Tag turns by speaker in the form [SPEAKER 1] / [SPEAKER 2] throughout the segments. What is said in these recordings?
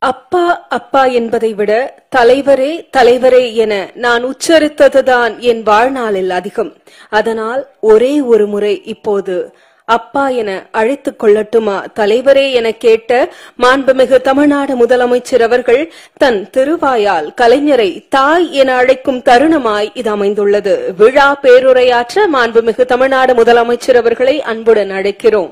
[SPEAKER 1] அப்பா அப்பா என்பதை விட தலைவரே தலைவரே என நான் உச்சரித்ததுதான் என் வாழ்நாளில் அதிகம். அதனால் ஒரே ஒரு முறை இப்போது அப்பா என அழைத்துக் கொள்ளட்டுமா தலைவரே என கேட்ட மாண்புமிகு தமிழ்நாடு முதலமைச்சர் அவர்கள் தன் திருவாயால் கலைஞரை தாய் என அழைக்கும் தருணமாய் இது அமைந்துள்ளது. விழா பேருரையாற்ற மாண்புமிகு தமிழ்நாடு முதலமைச்சர் அவர்களை அன்புடன் அழைக்கிறோம்.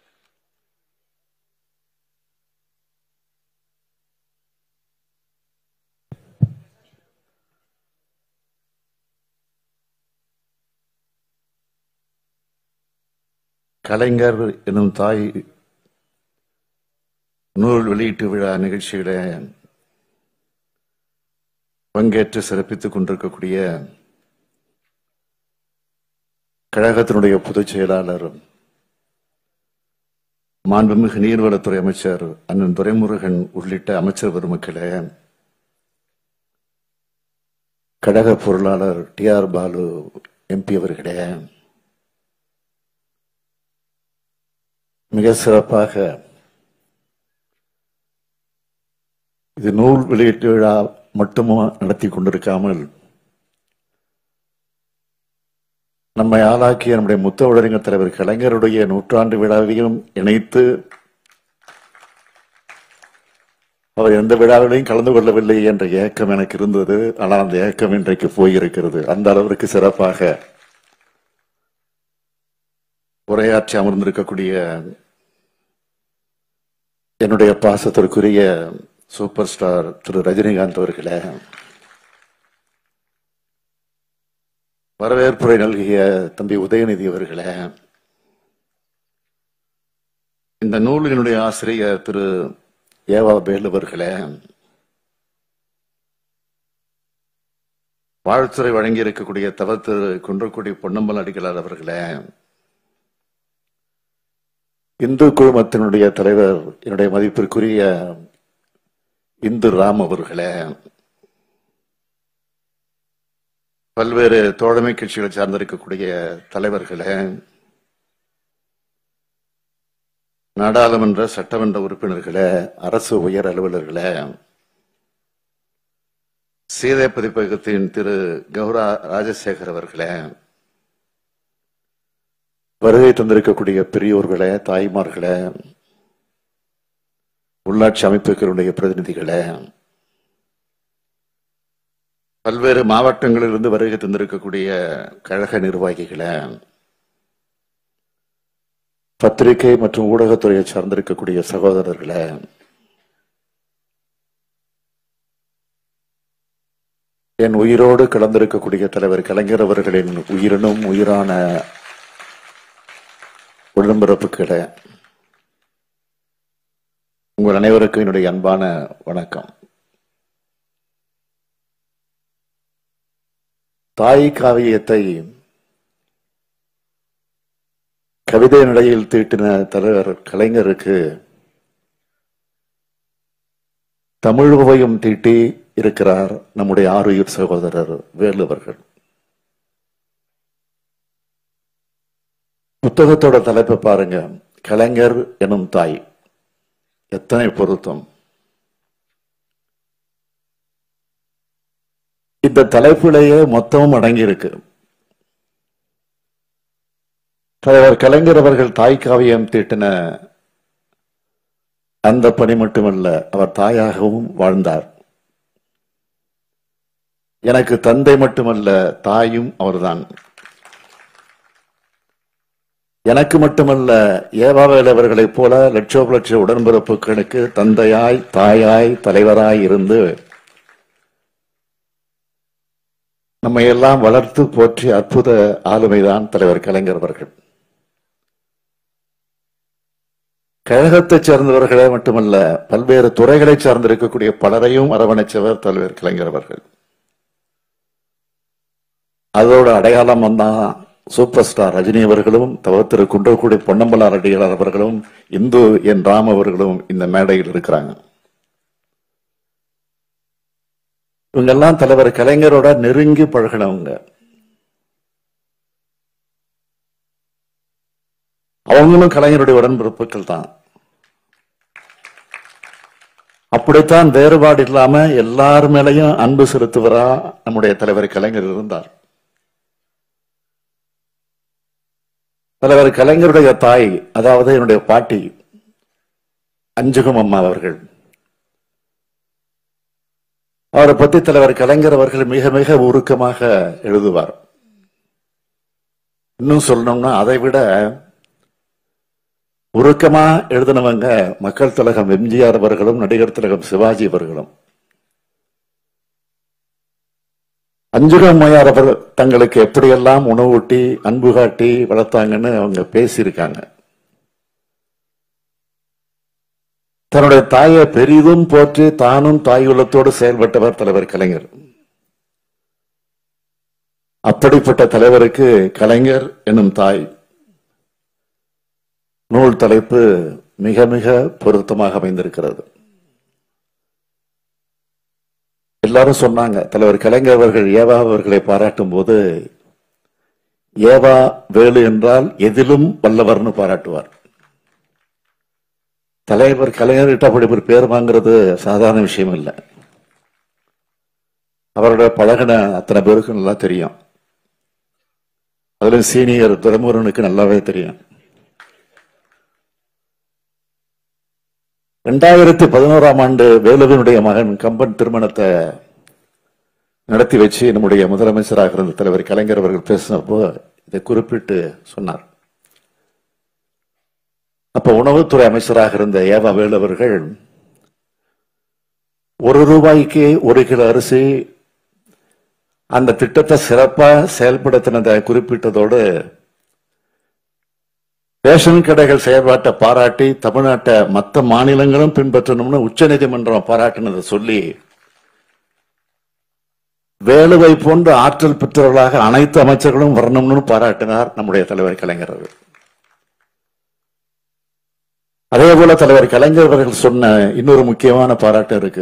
[SPEAKER 2] கலைஞர் எனும் தாய் நூல் வெளியீட்டு விழா நிகழ்ச்சியில பங்கேற்று சிறப்பித்துக் கொண்டிருக்கக்கூடிய கழகத்தினுடைய பொதுச் செயலாளர் மாண்புமிகு நீர்வளத்துறை அமைச்சர் அண்ணன் துரைமுருகன் உள்ளிட்ட அமைச்சர் பெருமக்களே, கழக பொருளாளர் TR பாலு MP அவர்களே, மிக சிறப்பாக இது நூல் வெளியீட்டு விழா மட்டும் நடத்தி கொண்டிருக்காமல் நம்மை ஆளாக்கிய நம்முடைய முத்தமிழறிஞர் தலைவர் கலைஞருடைய நூற்றாண்டு விழாவையும் இணைத்து அவர் எந்த விழாவிலையும் கலந்து கொள்ளவில்லை என்ற ஏக்கம் எனக்கு இருந்தது. ஆனால் அந்த ஏக்கம் இன்றைக்கு போயிருக்கிறது. அந்த அளவிற்கு சிறப்பாக உரையாற்றி அமர்ந்திருக்கக்கூடிய என்னுடைய பாசத்திற்குரிய சூப்பர் ஸ்டார் திரு ரஜினிகாந்த் அவர்களே, வரவேற்புரை நல்கிய தம்பி உதயநிதி அவர்களே, இந்த நூலினுடைய ஆசிரியர் திரு ஏவா வேலு அவர்களே, வாழ்த்துறை வழங்கி இருக்கக்கூடிய தவ திரு குன்றக்குடி பொன்னம்பல அடிகளார் அவர்களே, இந்து குழுமத்தினுடைய தலைவர் என்னுடைய மதிப்பிற்குரிய இந்து ராம் அவர்களே, பல்வேறு தோழமை கட்சிகளை சார்ந்திருக்கக்கூடிய தலைவர்களே, நாடாளுமன்ற சட்டமன்ற உறுப்பினர்களே, அரசு உயர் அலுவலர்களே, சீதை பதிப்பகத்தின் திரு கௌரா ராஜசேகர் அவர்களே, வருகை தந்திருக்கக்கூடிய பெரியோர்களே, தாய்மார்களே, உள்ளாட்சி அமைப்புகளுடைய பிரதிநிதிகளே, பல்வேறு மாவட்டங்களிலிருந்து வருகை தந்திருக்கக்கூடிய கழக நிர்வாகிகளே, பத்திரிகை மற்றும் ஊடகத்துறையை சார்ந்திருக்கக்கூடிய சகோதரர்களே, என் உயிரோடு கலந்திருக்கக்கூடிய தலைவர் கலைஞர் அவர்களின் உயிரினும் உயிரான உடன்பிறப்புகளே, உங்கள் அனைவருக்கும் என்னுடைய அன்பான வணக்கம். தாய் காவியத்தை கவிதை நிலையில் தீட்டின தலைவர் கலைஞருக்கு தமிழ் ஓவியம் தீட்டி இருக்கிறார் நம்முடைய ஆருயிர் சகோதரர் வேலு அவர்கள். புத்தகத்தோட தலைப்பை பாருங்க, கலைஞர் எனும் தாய். எத்தனை பொருத்தம்! இந்த தலைப்பிலேயே மொத்தமும் அடங்கி இருக்கு. தலைவர் கலைஞர் அவர்கள் தாய் காவியம் தீட்டின அந்த பணி மட்டுமல்ல, அவர் தாயாகவும் வாழ்ந்தார். எனக்கு தந்தை மட்டுமல்ல, தாயும் அவர்தான். எனக்கு மட்டுமல்ல, ஏவாவேல் அவர்களைப் போல லட்சோப லட்ச உடன்பிறப்புகளுக்கு தந்தையாய் தாயாய் தலைவராய் இருந்து நம்மை எல்லாம் வளர்த்து போற்றி அற்புத ஆளுமைதான் தலைவர் கலைஞர் அவர்கள். கழகத்தைச் சேர்ந்தவர்களே மட்டுமல்ல, பல்வேறு துறைகளை சார்ந்திருக்கக்கூடிய பலரையும் அரவணைச்சவர் தலைவர் கலைஞர் அவர்கள். அதோட அடையாளம் வந்தா சூப்பர் ஸ்டார் ரஜினி அவர்களும், திரு குன்றக்குடி பொன்னம்பல அடிகளார் அவர்களும், இந்து என் ராம் அவர்களும் இந்த மேடையில் இருக்கிறாங்க. இவங்கெல்லாம் தலைவர் கலைஞரோட நெருங்கி பழகினவங்க. அவங்களும் கலைஞருடைய உடன்பிறப்புகள் தான். அப்படித்தான் வேறுபாடு இல்லாம எல்லார் மேலையும் அன்பு செலுத்துவரா நம்முடைய தலைவர் கலைஞர் இருந்தார். தலைவர் கலைஞருடைய தாய், அதாவது என்னுடைய பாட்டி அஞ்சுகம் அம்மா அவர்கள், அவரை பத்தி தலைவர் கலைஞர் அவர்கள் மிக மிக உருக்கமாக எழுதுவார். இன்னும் சொல்லணும்னா அதை விட உருக்கமா எழுதினவங்க மக்கள் திலகம் எம்ஜிஆர் அவர்களும் நடிகர் திலகம் சிவாஜி அவர்களும். அஞ்சுகம் அம்மையார் அவர் தங்களுக்கு எப்படியெல்லாம் உணவூட்டி அன்பு காட்டி வளர்த்தாங்கன்னு அவங்க பேசியிருக்காங்க. தன்னுடைய தாயை பெரிதும் போற்றி தானும் தாய் உள்ளத்தோடு செயல்பட்டவர் தலைவர் கலைஞர். அப்படிப்பட்ட தலைவருக்கு கலைஞர் என்னும் தாய் நூல் தலைப்பு மிக மிக பொருத்தமாக அமைந்திருக்கிறது. எல்லாரும் சொன்னாங்க, தலைவர் கலைஞர் அவர்கள் ஏவா அவர்களை பாராட்டும் போது ஏவா வேலு என்றால் எதிலும் வல்லவர்னு பாராட்டுவார். தலைவர் கலைஞர்கிட்ட அப்படி ஒரு பேர் வாங்கிறது சாதாரண விஷயம் இல்லை. அவரோட பழகின அத்தனை பேருக்கு நல்லா தெரியும். அதுல சீனியர் துரைமுருகனுக்கு நல்லாவே தெரியும். 2011ஆம் ஆண்டு வேலுவினுடைய மகன் கம்பன் திருமணத்தை நடத்தி வச்சு நம்முடைய முதலமைச்சராக இருந்த தலைவர் கலைஞர் அவர்கள் பேசினப்போ இதை குறிப்பிட்டு சொன்னார். அப்ப உணவுத்துறை அமைச்சராக இருந்த ஏவா வேலு அவர்கள் ₹1 1 கிலோ அரிசி அந்த திட்டத்தை சிறப்பா செயல்படுத்தினதை குறிப்பிட்டதோடு ரேஷன் கடைகள் செயல்பாட்டை பாராட்டி தமிழ்நாட்டை மற்ற மாநிலங்களும் பின்பற்றணும்னு உச்ச நீதிமன்றம் பாராட்டினதை சொல்லி வேலுவை போன்ற ஆற்றல் பெற்றவர்களாக அனைத்து அமைச்சர்களும் வரணும்னு பாராட்டினார் நம்முடைய தலைவர் கலைஞர் அவர்கள். அதே போல தலைவர் கலைஞர் அவர்கள் சொன்ன இன்னொரு முக்கியமான பாராட்டு இருக்கு.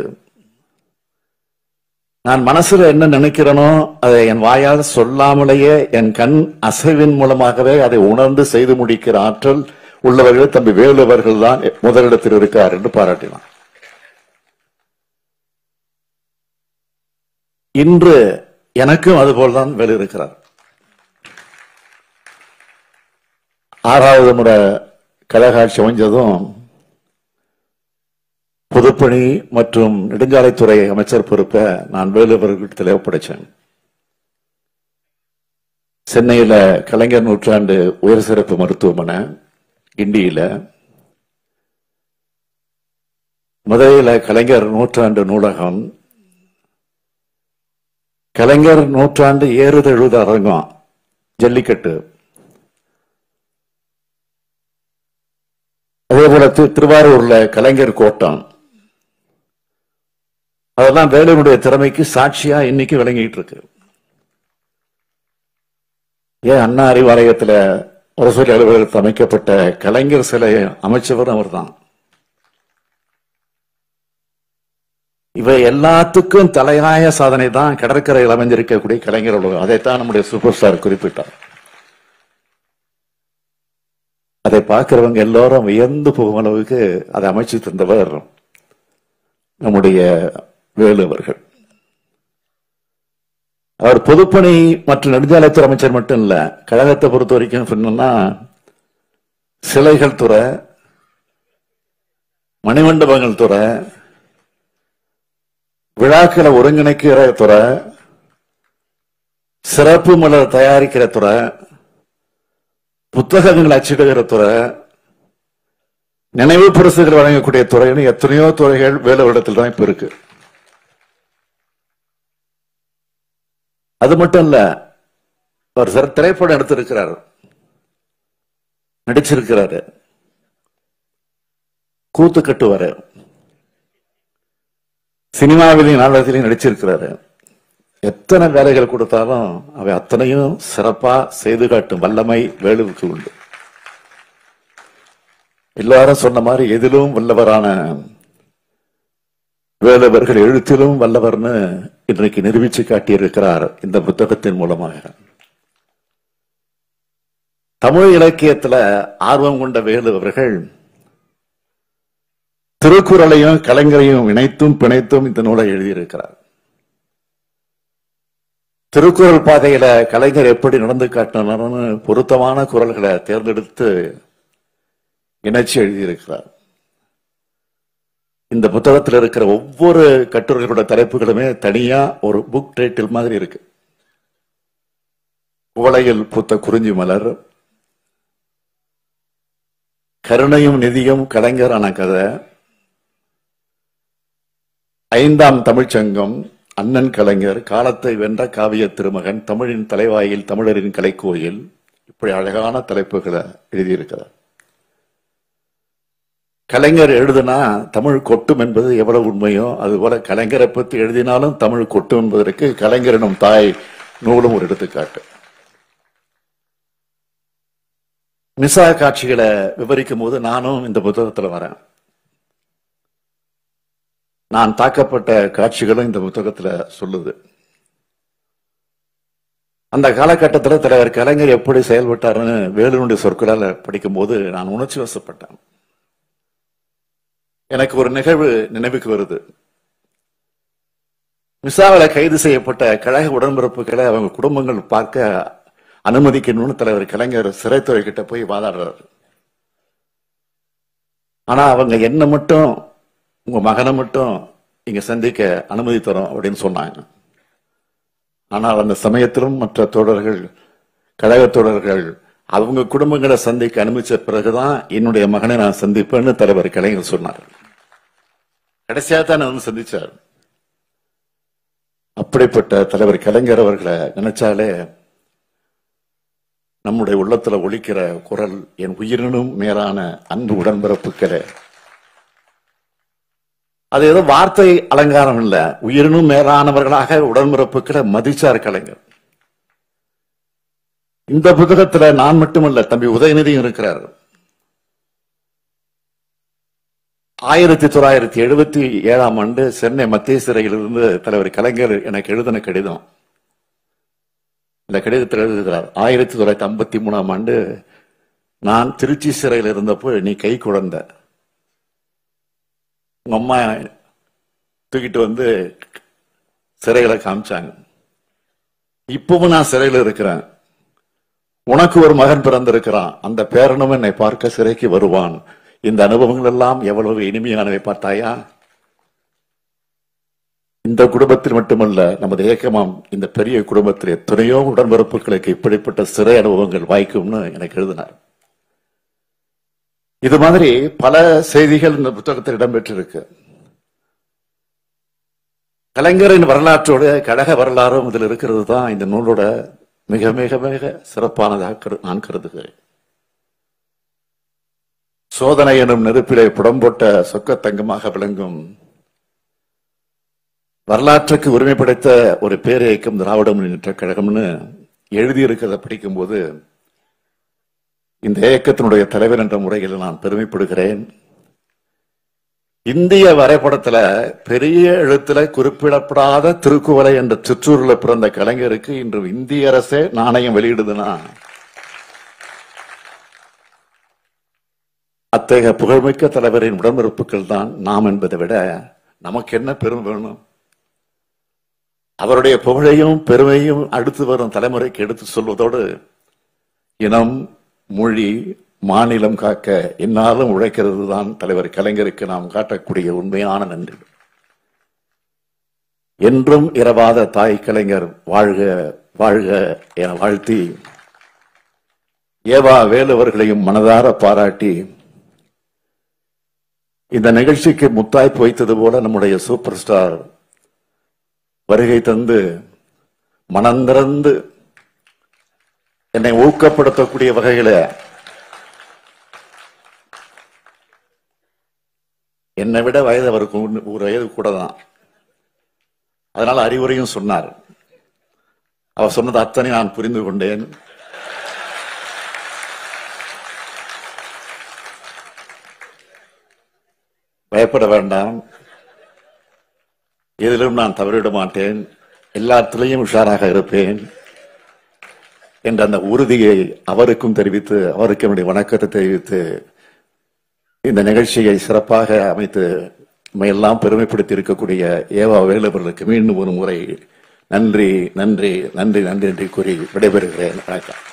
[SPEAKER 2] நான் மனசுல என்ன நினைக்கிறேனோ அதை என் வாயால் சொல்லாமலேயே என் கண் அசைவின் மூலமாகவே அதை உணர்ந்து செய்து முடிக்கிற ஆற்றல் உள்ளவர்கள் தம்பி வேலு அவர்கள் தான் முதலிடத்தில் இருக்கார் என்று பாராட்டினார். இன்று எனக்கும் அதுபோல்தான் வேலு இருக்கிறார். 6வது முறை கழகாட்சி அமைஞ்சதும் பொதுப்பணி மற்றும் நெடுஞ்சாலைத்துறை அமைச்சர் பொறுப்பை நான் வேலு அவர்களிடத்தில் ஒப்படைச்சேன். சென்னையில கலைஞர் நூற்றாண்டு உயர் சிறப்பு மருத்துவமனை, கிண்டியில மதுரையில கலைஞர் நூற்றாண்டு நூலகம், கலைஞர் நூற்றாண்டு ஏறுதழுத அரங்கம், ஜல்லிக்கட்டு, அதே போல திருவாரூர்ல கலைஞர் கோட்டம், அதெல்லாம் வேலுனுடைய திறமைக்கு சாட்சியா இன்னைக்கு விளங்கிட்டு இருக்கு. ஏன் அண்ணா அறிவாலயத்துல அரசு அலுவலகத்தில் அமைக்கப்பட்ட கலைஞர் சிலை அமைச்சவர் அவர் தான். இவை எல்லாத்துக்கும் தலையாய சாதனை தான் கடற்கரையில் அமைந்திருக்கக்கூடிய கலைஞர் உலகம். அதைத்தான் நம்முடைய சூப்பர் ஸ்டார் குறிப்பிட்டார். அதை பார்க்கிறவங்க எல்லாரும் வியந்து போகும் அளவுக்கு அதை அமைச்சு தந்தவர் நம்முடைய வேலு அவர்கள். அவர் பொதுப்பணி மற்றும் நெடுஞ்சாலைத்துறை அமைச்சர் மட்டும் இல்ல, கழகத்தை பொறுத்த வரைக்கும் சொன்னா சிலைகள் துறை, மணிமண்டபங்கள் துறை, விழாக்களை ஒருங்கிணைக்கிற துறை, சிறப்பு மலர் தயாரிக்கிற துறை, புத்தகங்கள் அச்சிடுகிற துறை, நினைவு பரிசுகள் வழங்கக்கூடிய துறைன்னு எத்தனையோ துறைகள் வேலுவிடத்தில் தான் இப்ப இருக்கு. அது மட்டும் இல்ல, அவர் திரைப்படம் எடுத்திருக்கிறார், நடிச்சிருக்கிறாரு, கூத்து கட்டுவாரு, சினிமாவிலையும் நாடகத்திலையும் நடிச்சிருக்கிறாரு. எத்தனை வேலைகள் கொடுத்தாலும் அவை அத்தனையும் சிறப்பா செய்து காட்டும் வல்லமை வேலுவுக்கு உண்டு. எல்லாரும் சொன்ன மாதிரி எதிலும் வல்லவரான வேலவர்கள் எழுத்திலும் வல்லவர்னு இன்றைக்கு நிரூபிச்சு காட்டியிருக்கிறார் இந்த புத்தகத்தின் மூலமாக. தமிழ் இலக்கியத்துல ஆர்வம் கொண்ட வேலு அவர்கள் திருக்குறளையும் கலைஞரையும் இணைத்தும் பிணைத்தும் இந்த நூலை எழுதியிருக்கிறார். திருக்குறள் பாதையில கலைஞர் எப்படி நடந்து காட்டினார்னு பொருத்தமான குறள்களை தேர்ந்தெடுத்து இணைச்சு எழுதியிருக்கிறார். இந்த புத்தகத்தில் இருக்கிற ஒவ்வொரு கட்டுரைகளோட தலைப்புகளுமே தனியா ஒரு புக் டைட்டில் மாதிரி இருக்கு. குவளையில் பூத்த குறிஞ்சி மலர், கருணையும் நிதியும் கலைஞரான கதை, 5ஆம் தமிழ்ச்சங்கம், அண்ணன் கலைஞர், காலத்தை வென்ற காவிய திருமகன், தமிழின் தலைவாயில் தமிழரின் கலைக்கோயில், இப்படி அழகான தலைப்புகளை எழுதியிருக்கிறார். கலைஞர் எழுதுனா தமிழ் கொட்டும் என்பது எவ்வளவு உண்மையோ அதுபோல கலைஞரை பற்றி எழுதினாலும் தமிழ் கொட்டும் என்பதற்கு கலைஞரினும் தாய் நூலும் ஒரு எடுத்துக்காட்டு. மிசா காட்சிகளை விவரிக்கும் போது நானும் இந்த புத்தகத்தில் வரேன். நான் தாக்கப்பட்ட காட்சிகளும் இந்த புத்தகத்துல சொல்லுது. அந்த காலகட்டத்தில் தலைவர் கலைஞர் எப்படி செயல்பட்டாருன்னு வேலுனுடைய சொற்களால் படிக்கும் போது நான் உணர்ச்சி வசப்பட்டேன். எனக்கு ஒரு நிகழ்வு நினைவுக்கு வருது. மிசாவில் கைது செய்யப்பட்ட கழக உடன்பிறப்புகளை அவங்க குடும்பங்கள் பார்க்க அனுமதிக்கணும்னு தலைவர் கலைஞர் சிறைத்துறை கிட்ட போய் வாதாடுறாரு. ஆனா அவங்க என்ன மட்டும் உங்க மகனை மட்டும் இங்க சந்திக்க அனுமதி தரும் அப்படின்னு சொன்னாங்க. ஆனால் அந்த சமயத்திலும் மற்ற தோழர்கள், கழக தோழர்கள் அவங்க குடும்பங்களை சந்திக்க அனுமதிச்ச பிறகுதான் என்னுடைய மகனை நான் சந்திப்பேன்னு தலைவர் கலைஞர் சொன்னார். கடைசியா தான் நான் சந்திச்சார். அப்படிப்பட்ட தலைவர் கலைஞர் அவர்களை நினைச்சாலே நம்முடைய உள்ளத்துல ஒலிக்கிற குரல், என் உயிரினும் மேலான அன்பு உடன்பிறப்புகளே. அது ஏதோ வார்த்தை அலங்காரம் இல்ல, உயிரினும் மேலானவர்களாக உடன்பிறப்புகளை மதிச்சார் கலைஞர். இந்த புத்தகத்துல நான் மட்டுமல்ல, தம்பி உதயநிதியும் இருக்கிறார். 1977ஆம் ஆண்டு சென்னை மத்திய சிறையிலிருந்து தலைவர் கலைஞர் எனக்கு எழுதின கடிதம். இந்த கடிதத்தில் எழுதுகிறார், 1953ஆம் ஆண்டு நான் திருச்சி சிறையில் இருந்தப்போ நீ கை குழந்தை, உங்க அம்மா தூக்கிட்டு வந்து சிறைகளை காமிச்சாங்க. இப்பவும் நான் சிறையில் இருக்கிறேன். உனக்கு ஒரு மகன் பிறந்திருக்கிறான், அந்த பேரனும் என்னை பார்க்க சிறைக்கு வருவான். இந்த அனுபவங்கள் எல்லாம் எவ்வளவு இனிமையானவை பார்த்தாயா? இந்த குடும்பத்தில் மட்டுமல்ல, நமது இயக்கமாம் இந்த பெரிய குடும்பத்தில் எத்தனையோ உடன்பிறப்புகளுக்கு இப்படிப்பட்ட சிறை அனுபவங்கள் வாய்க்கும்னு எனக்கு எழுதினார். இது மாதிரி பல செய்திகள் இந்த புத்தகத்தில் இடம்பெற்றிருக்கு. கலைஞரின் வரலாற்றோட கழக வரலாறும் இதில் இருக்கிறது தான் இந்த நூலோட மிக மிக மிக சிறப்பானதாக நான் கருதுகிறேன். சோதனை எனும் நெருப்பிலே புடம்போட்ட சொக்கத்தங்கமாக விளங்கும் வரலாற்றுக்கு உரிமை படைத்த ஒரு பேரியக்கம் திராவிட முன்னேற்ற கழகம்னு எழுதியிருக்கிறத படிக்கும் போது இந்த இயக்கத்தினுடைய தலைவர் என்ற முறையில் நான் பெருமைப்படுகிறேன். இந்திய வரைபடத்துல பெரிய எழுத்துல குறிப்பிடப்படாத திருக்குவளை என்ற சிற்றூரில் பிறந்த கலைஞருக்கு இன்று இந்திய அரசே நாணயம் வெளியிடுதுன்னா அத்தகைய புகழ்மிக்க தலைவரின் உடன்பிறப்புகள் தான் நாம் என்பதை விட நமக்கு என்ன பெருமை வேணும்? அவருடைய புகழையும் பெருமையும் அடுத்து வரும் தலைமுறைக்கு எடுத்து சொல்வதோடு இனம், மொழி, மாநிலம் காக்க என்னாலும் உழைக்கிறது தான் தலைவர் கலைஞருக்கு நாம் காட்டக்கூடிய உண்மையான நன்றி. என்றும் இரவாத தாய் கலைஞர் வாழ்க வாழ்க என வாழ்த்தி ஏவா வேலுவர்களையும் மனதார பாராட்டி இந்த நிகழ்ச்சிக்கு முத்தாய்ப்பு வைத்தது போல நம்முடைய சூப்பர் ஸ்டார் வருகை தந்து மனந்திறந்து என்னை ஊக்கப்படுத்தக்கூடிய வகையில என்னை விட வயது அவருக்கு ஒரு வயது கூட தான். அதனால அறிவுரையும் சொன்னார். அவர் சொன்னது அத்தனை நான் புரிந்து கொண்டேன். பயப்பட வேண்டாம், எதிலும் நான் தவறிவிட மாட்டேன், எல்லாத்திலையும் உஷாராக இருப்பேன் என்ற அந்த உறுதியை அவருக்கும் தெரிவித்து, அவருக்கு என்னுடைய வணக்கத்தை தெரிவித்து இந்த நிகழ்ச்சியை சிறப்பாக அமைத்து எல்லாம் பெருமைப்படுத்தி இருக்கக்கூடிய ஏவா வேலு அவர்களுக்கு மீண்டும் ஒரு முறை நன்றி நன்றி நன்றி நன்றி என்று கூறி விடைபெறுகிறேன். வணக்கம்.